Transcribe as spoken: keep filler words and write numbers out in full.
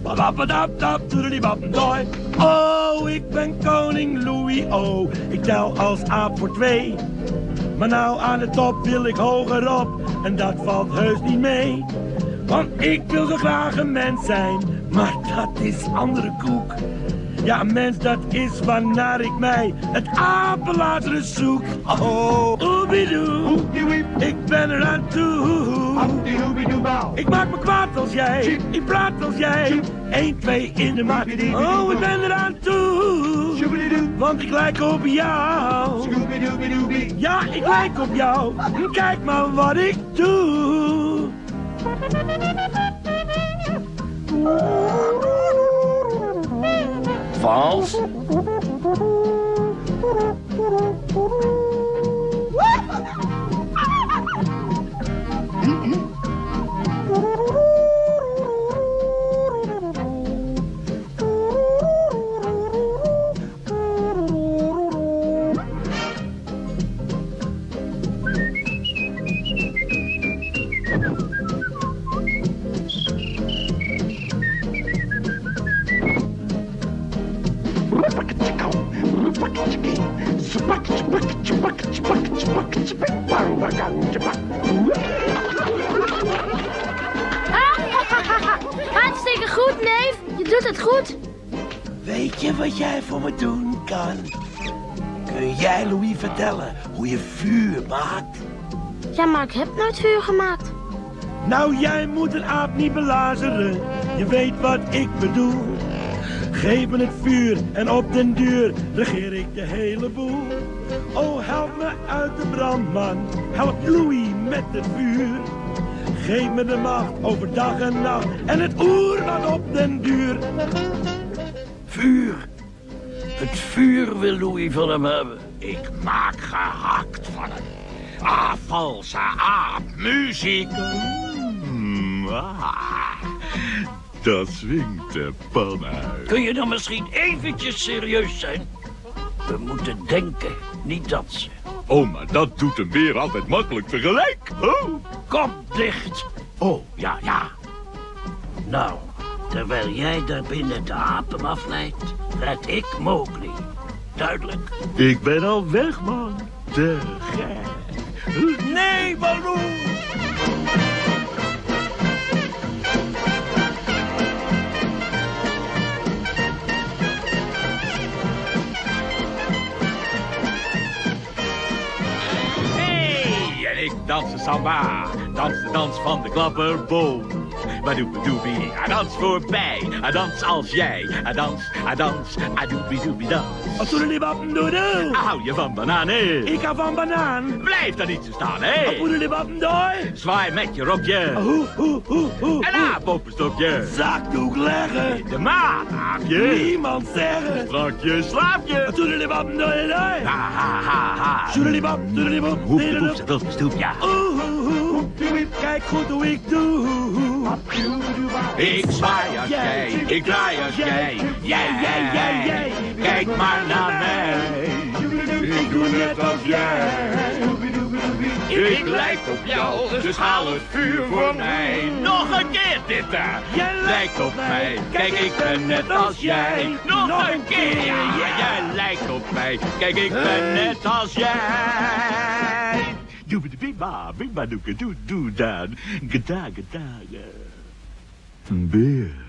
Oh, ik ben koning Louis, oh, ik tel als aap voor twee. Maar nou aan de top wil ik hoger op en dat valt heus niet mee. Want ik wil zo graag een mens zijn, maar dat is andere koek. Ja, een mens, dat is waarnaar ik mij het apenlater zoek. Oh, oebidoe, ik ben er aan toe. Ik maak me kwaad als jij, ik praat als jij. één, twee in de maat. Oh, ik ben er aan toe. Want ik lijk op jou. Ja, ik lijk op jou. Kijk maar wat ik doe. Vals. Hartstikke goed, neef. Je doet het goed. Weet je wat jij voor me doen kan? Kun jij Louis vertellen hoe je vuur maakt? Ja, maar ik heb nooit vuur gemaakt. Nou, jij moet een aap niet belazeren. Je weet wat ik bedoel. Geef me het vuur en op den duur regeer ik de hele boel. Oh, help me uit de brand, man. Help Louis met het vuur. Geef me de macht over dag en nacht en het oer wat op den duur. Vuur. Het vuur wil Louis van hem hebben. Ik maak gehakt van hem. Ah, valse aap, muziek. Mm, ah, dat swingt de pan uit. Kun je dan misschien eventjes serieus zijn? We moeten denken, niet dansen. Oh, maar dat doet hem weer altijd makkelijk tegelijk. Oh. Kom dicht. Oh, ja, ja. Nou, terwijl jij daar binnen de apen afleidt, red ik Mowgli. Duidelijk? Ik ben al weg, man. Te gek. Nee, Baloo! Hey, en ik dans de samba. Dans de dans van de klapperboom. Badoebedoebie, hij dans voorbij. Hij dans als jij. Hij dans, hij dans, adoebedoebie dans. Toedelibappendoodoe. Hou je van bananen? Ik hou van banaan. Blijf daar niet zo staan, hè? Toedelibappendooie. Zwaai met je rokje. Hoe, hoe, hoe, hoe. En aap op een stokje. Zakdoek leggen. In de maan, aapje. Niemand zeggen. Strakje, slaapje. Toedelibappendooie. Ha, ha, ha, ha. Toedelibap, toedelibap. Hoef de poep, dat is stoep, ja. Oeh, oeh, oeh. Kijk goed hoe ik doe. Ik zwaai als jij, ik draai als jij. Jij, jij, jij, jij. Kijk maar naar mij. Ik doe net als jij. Ik lijk op jou, dus haal het vuur voor mij. Nog een keer dit daar. Jij lijkt op mij, kijk ik ben net als jij. Nog een keer, ja, jij lijkt op mij. Kijk ik ben net als jij. Doe me de bimba, bimba doe doe doe dan. Geda, geda, een beer.